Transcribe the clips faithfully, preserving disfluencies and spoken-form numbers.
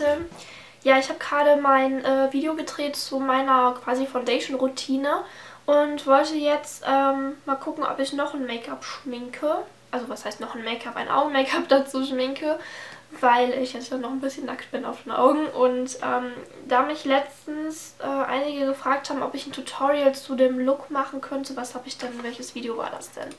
Leute. Ja, ich habe gerade mein äh, Video gedreht zu meiner quasi Foundation-Routine und wollte jetzt ähm, mal gucken, ob ich noch ein Make-up schminke. Also was heißt noch ein Make-up? Ein Augen-Make-up dazu schminke, weil ich jetzt ja noch ein bisschen nackt bin auf den Augen. Und ähm, da mich letztens äh, einige gefragt haben, ob ich ein Tutorial zu dem Look machen könnte, was habe ich denn, welches Video war das denn?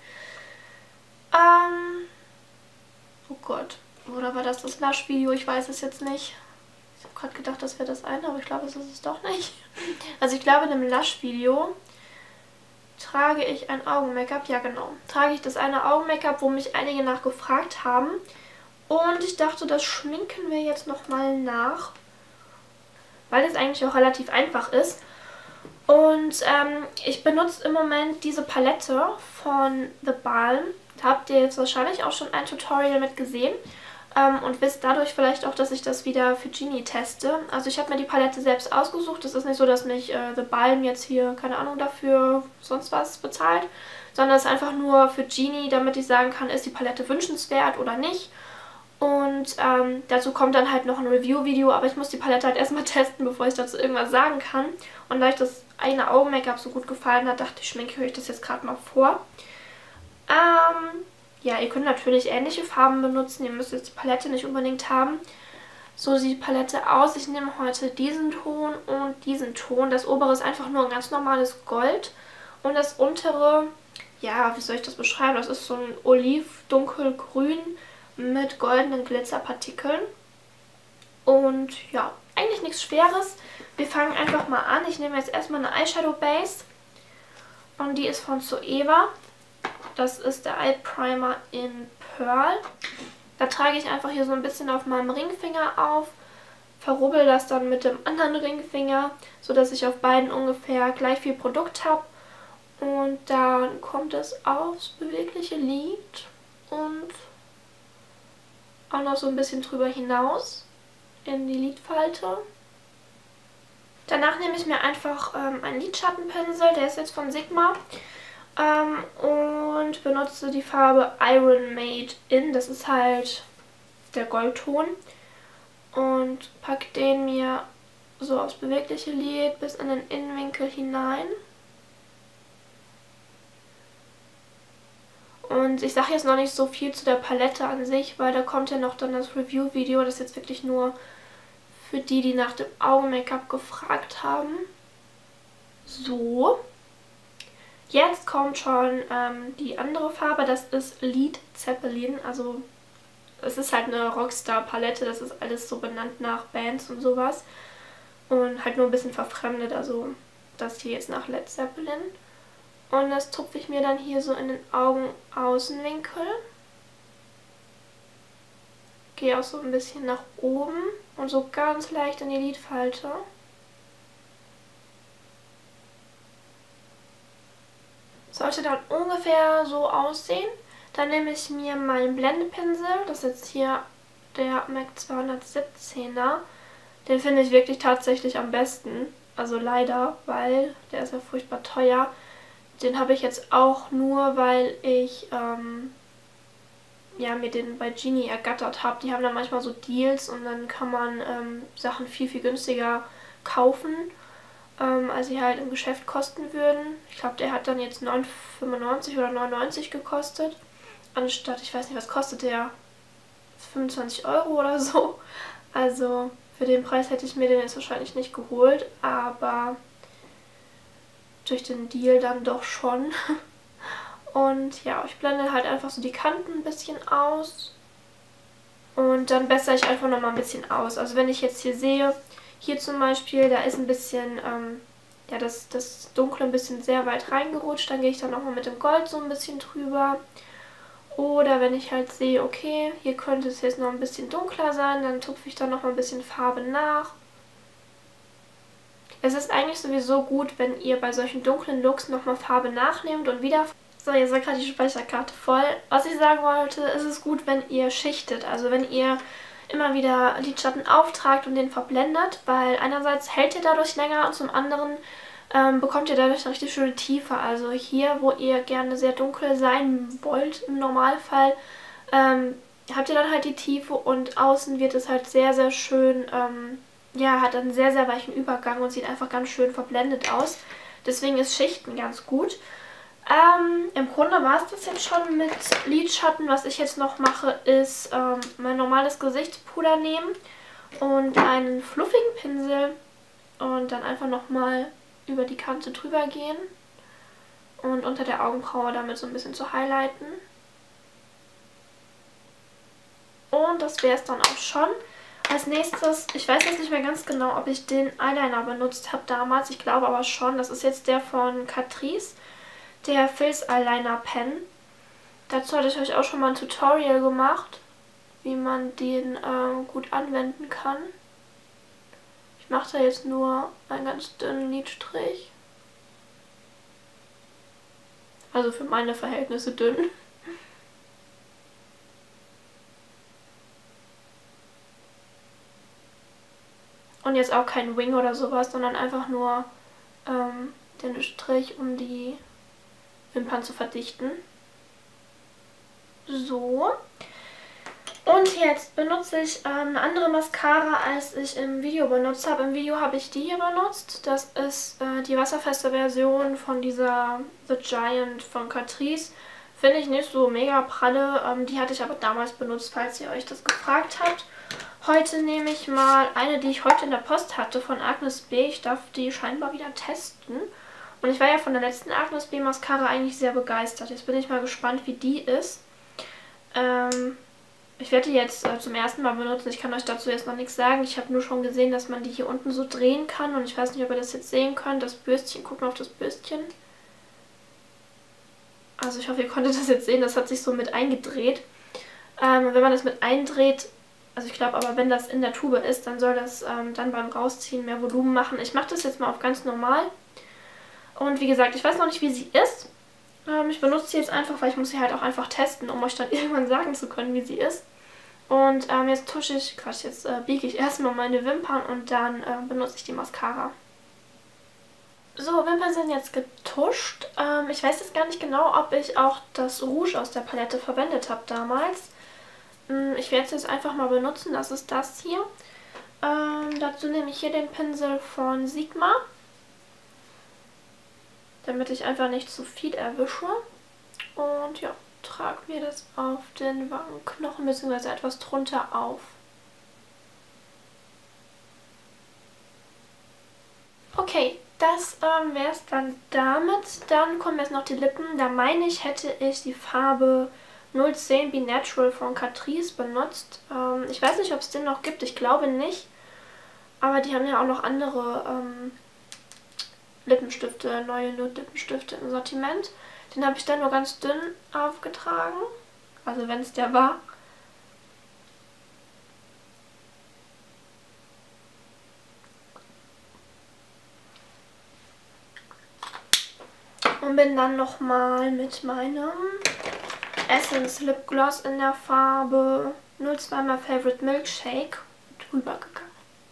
Ähm, oh Gott, oder war das das Lush-Video? Ich weiß es jetzt nicht. Ich habe gerade gedacht, das wäre das eine, aber ich glaube, es ist es doch nicht. Also ich glaube, in dem Lush-Video trage ich ein Augen-Make-up. Ja, genau. Trage ich das eine Augen-Make-up, wo mich einige nachgefragt haben. Und ich dachte, das schminken wir jetzt nochmal nach. Weil es eigentlich auch relativ einfach ist. Und ähm, ich benutze im Moment diese Palette von The Balm. Da habt ihr jetzt wahrscheinlich auch schon ein Tutorial mit gesehen. Ähm, und wisst dadurch vielleicht auch, dass ich das wieder für Genie teste. Also ich habe mir die Palette selbst ausgesucht. Es ist nicht so, dass mich äh, The Balm jetzt hier, keine Ahnung, dafür sonst was bezahlt. Sondern es ist einfach nur für Genie, damit ich sagen kann, ist die Palette wünschenswert oder nicht. Und ähm, dazu kommt dann halt noch ein Review-Video, aber ich muss die Palette halt erstmal testen, bevor ich dazu irgendwas sagen kann. Und da ich das eine Augen-Make-up so gut gefallen hat, dachte ich, schminke ich euch das jetzt gerade mal vor. Ähm, ja, ihr könnt natürlich ähnliche Farben benutzen, ihr müsst jetzt die Palette nicht unbedingt haben. So sieht die Palette aus. Ich nehme heute diesen Ton und diesen Ton. Das obere ist einfach nur ein ganz normales Gold. Und das untere, ja, wie soll ich das beschreiben? Das ist so ein Oliv-dunkelgrün mit goldenen Glitzerpartikeln. Und ja, eigentlich nichts Schweres. Wir fangen einfach mal an. Ich nehme jetzt erstmal eine Eyeshadow Base. Und die ist von Zoeva. Das ist der Eye Primer in Pearl. Da trage ich einfach hier so ein bisschen auf meinem Ringfinger auf. Verrubbel das dann mit dem anderen Ringfinger, sodass ich auf beiden ungefähr gleich viel Produkt habe. Und dann kommt es aufs bewegliche Lid und auch noch so ein bisschen drüber hinaus in die Lidfalte. Danach nehme ich mir einfach ähm, einen Lidschattenpinsel, der ist jetzt von Sigma. Ähm, und benutze die Farbe Iron Made In. Das ist halt der Goldton. Und packe den mir so aufs bewegliche Lid bis in den Innenwinkel hinein. Und ich sage jetzt noch nicht so viel zu der Palette an sich, weil da kommt ja noch dann das Review-Video. Das ist jetzt wirklich nur für die, die nach dem Augen-Make-up gefragt haben. So. Jetzt kommt schon ähm, die andere Farbe, das ist Led Zeppelin, also es ist halt eine Rockstar-Palette, das ist alles so benannt nach Bands und sowas und halt nur ein bisschen verfremdet, also das hier jetzt nach Led Zeppelin. Und das tupfe ich mir dann hier so in den Augenaußenwinkel. Gehe auch so ein bisschen nach oben und so ganz leicht in die Lidfalte. Sollte dann ungefähr so aussehen. Dann nehme ich mir meinen Blendepinsel. Das ist jetzt hier der MAC zweihundertsiebzehner. Den finde ich wirklich tatsächlich am besten. Also leider, weil der ist ja furchtbar teuer. Den habe ich jetzt auch nur, weil ich ähm, ja, mir den bei Genie ergattert habe. Die haben dann manchmal so Deals und dann kann man ähm, Sachen viel, viel günstiger kaufen, Ähm, als sie halt im Geschäft kosten würden. Ich glaube, der hat dann jetzt neun fünfundneunzig oder neun neunzig gekostet. Anstatt, ich weiß nicht, was kostet der? fünfundzwanzig Euro oder so. Also für den Preis hätte ich mir den jetzt wahrscheinlich nicht geholt, aber durch den Deal dann doch schon. Und ja, ich blende halt einfach so die Kanten ein bisschen aus. Und dann bessere ich einfach nochmal ein bisschen aus. Also wenn ich jetzt hier sehe, hier zum Beispiel, da ist ein bisschen, ähm, ja, das, das Dunkle ein bisschen sehr weit reingerutscht. Dann gehe ich dann nochmal mit dem Gold so ein bisschen drüber. Oder wenn ich halt sehe, okay, hier könnte es jetzt noch ein bisschen dunkler sein, dann tupfe ich dann nochmal ein bisschen Farbe nach. Es ist eigentlich sowieso gut, wenn ihr bei solchen dunklen Looks nochmal Farbe nachnehmt und wieder... So, jetzt war gerade die Speicherkarte voll. Was ich sagen wollte, es ist gut, wenn ihr schichtet. Also wenn ihr immer wieder Lidschatten auftragt und den verblendet, weil einerseits hält ihr dadurch länger und zum anderen ähm, bekommt ihr dadurch eine richtig schöne Tiefe. Also hier, wo ihr gerne sehr dunkel sein wollt im Normalfall, ähm, habt ihr dann halt die Tiefe und außen wird es halt sehr, sehr schön, ähm, ja, hat einen sehr, sehr weichen Übergang und sieht einfach ganz schön verblendet aus. Deswegen ist Schichten ganz gut. Ähm, im Grunde war es das jetzt schon mit Lidschatten. Was ich jetzt noch mache, ist ähm, mein normales Gesichtspuder nehmen und einen fluffigen Pinsel und dann einfach nochmal über die Kante drüber gehen und unter der Augenbraue damit so ein bisschen zu highlighten. Und das wäre es dann auch schon. Als nächstes, ich weiß jetzt nicht mehr ganz genau, ob ich den Eyeliner benutzt habe damals. Ich glaube aber schon. Das ist jetzt der von Catrice, der Filz Eyeliner Pen. Dazu hatte ich euch auch schon mal ein Tutorial gemacht, wie man den äh, gut anwenden kann. Ich mache da jetzt nur einen ganz dünnen Lidstrich. Also für meine Verhältnisse dünn. Und jetzt auch kein Wing oder sowas, sondern einfach nur ähm, den Strich, um die Wimpern zu verdichten. So. Und jetzt benutze ich ähm, eine andere Mascara, als ich im Video benutzt habe. Im Video habe ich die hier benutzt. Das ist äh, die wasserfeste Version von dieser The Giant von Catrice. Finde ich nicht so mega pralle. Ähm, die hatte ich aber damals benutzt, falls ihr euch das gefragt habt. Heute nehme ich mal eine, die ich heute in der Post hatte, von Agnes B. Ich darf die scheinbar wieder testen. Und ich war ja von der letzten Agnes B Mascara eigentlich sehr begeistert. Jetzt bin ich mal gespannt, wie die ist. Ähm, ich werde die jetzt äh, zum ersten Mal benutzen. Ich kann euch dazu jetzt noch nichts sagen. Ich habe nur schon gesehen, dass man die hier unten so drehen kann. Und ich weiß nicht, ob ihr das jetzt sehen könnt. Das Bürstchen, guckt mal auf das Bürstchen. Also ich hoffe, ihr konntet das jetzt sehen. Das hat sich so mit eingedreht. Ähm, wenn man das mit eindreht... Also ich glaube aber, wenn das in der Tube ist, dann soll das ähm, dann beim Rausziehen mehr Volumen machen. Ich mache das jetzt mal auf ganz normal. Und wie gesagt, ich weiß noch nicht, wie sie ist. Ähm, ich benutze sie jetzt einfach, weil ich muss sie halt auch einfach testen, um euch dann irgendwann sagen zu können, wie sie ist. Und ähm, jetzt tusche ich, Quatsch, jetzt äh, biege ich erstmal meine Wimpern und dann äh, benutze ich die Mascara. So, Wimpern sind jetzt getuscht. Ähm, ich weiß jetzt gar nicht genau, ob ich auch das Rouge aus der Palette verwendet habe damals. Ich werde es jetzt einfach mal benutzen, das ist das hier. Ähm, dazu nehme ich hier den Pinsel von Sigma, damit ich einfach nicht zu viel erwische. Und ja, trage mir das auf den Wangenknochen bzw. etwas drunter auf. Okay, das ähm, wäre es dann damit. Dann kommen jetzt noch die Lippen. Da meine ich, hätte ich die Farbe null zehn Be Natural von Catrice benutzt. Ähm, ich weiß nicht, ob es den noch gibt. Ich glaube nicht. Aber die haben ja auch noch andere ähm, Lippenstifte, neue Nude-Lippenstifte im Sortiment. Den habe ich dann nur ganz dünn aufgetragen. Also wenn es der war. Und bin dann nochmal mit meinem Essence Lip Gloss in der Farbe null zwei My Favorite Milkshake drüber gegangen.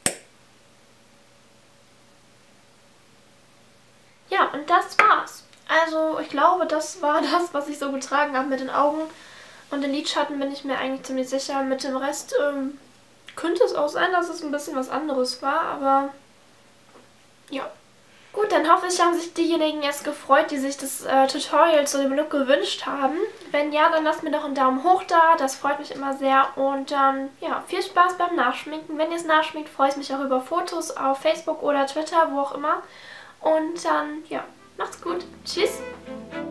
Ja, und das war's. Also ich glaube, das war das, was ich so getragen habe mit den Augen. Und den Lidschatten bin ich mir eigentlich ziemlich sicher. Mit dem Rest ähm, könnte es auch sein, dass es ein bisschen was anderes war, aber ja. Gut, dann hoffe ich, haben sich diejenigen jetzt gefreut, die sich das äh, Tutorial zu dem Look gewünscht haben. Wenn ja, dann lasst mir doch einen Daumen hoch da, das freut mich immer sehr. Und dann, ja, viel Spaß beim Nachschminken. Wenn ihr es nachschminkt, freue ich mich auch über Fotos auf Facebook oder Twitter, wo auch immer. Und dann, ja, macht's gut. Tschüss!